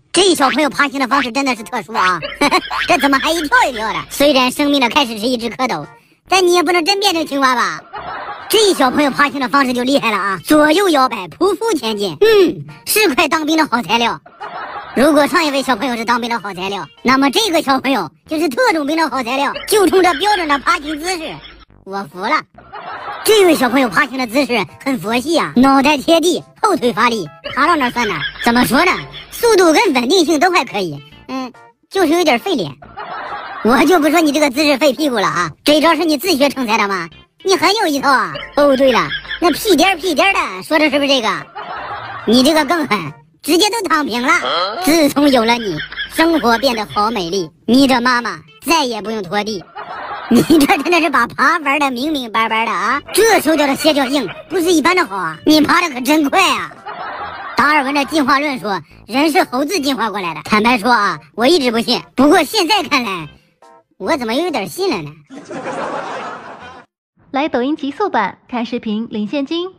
这小朋友爬行的方式真的是特殊啊！这怎么还一跳一跳的？虽然生命的开始是一只蝌蚪，但你也不能真变成青蛙吧？这小朋友爬行的方式就厉害了啊！左右摇摆，匍匐前进，是块当兵的好材料。如果上一位小朋友是当兵的好材料，那么这个小朋友就是特种兵的好材料。就冲这标准的爬行姿势，我服了。这位小朋友爬行的姿势很佛系啊，脑袋贴地，后腿发力，爬到哪算哪。怎么说呢？速度跟稳定性都还可以，就是有点费脸。我就不说你这个姿势费屁股了啊！这招是你自学成才的吗？你很有一套啊！哦，对了，那屁颠的，说的是不是这个？你这个更狠，直接都躺平了。自从有了你，生活变得好美丽，你的妈妈再也不用拖地。你这真的是把爬玩的明明白白的啊！这手脚的协调性不是一般的好啊！你爬的可真快啊！达尔文的进化论说人是猴子进化过来的，坦白说啊，我一直不信，不过现在看来，我怎么有点信了呢？ 来抖音极速版看视频领现金。